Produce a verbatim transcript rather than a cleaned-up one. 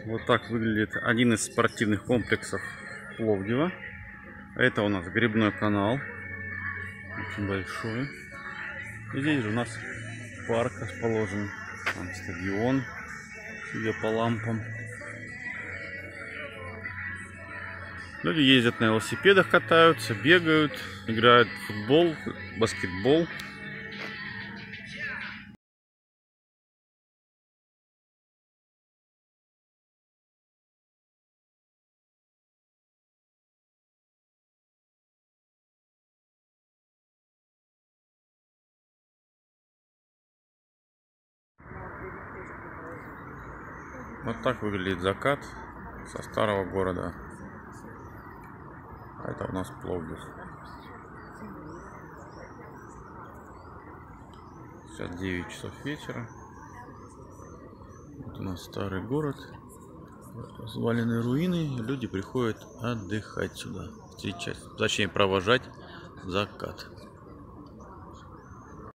Вот так выглядит один из спортивных комплексов Пловдива. Это у нас грибной канал. Очень большой. И здесь же у нас парк расположен. Там стадион, судя по лампам. Люди ездят на велосипедах, катаются, бегают, играют в футбол, баскетбол. Вот так выглядит закат со старого города. А это у нас Пловдив. Сейчас девять часов вечера. Вот у нас старый город. Разваленные руины. Люди приходят отдыхать сюда. Встречать, точнее провожать закат.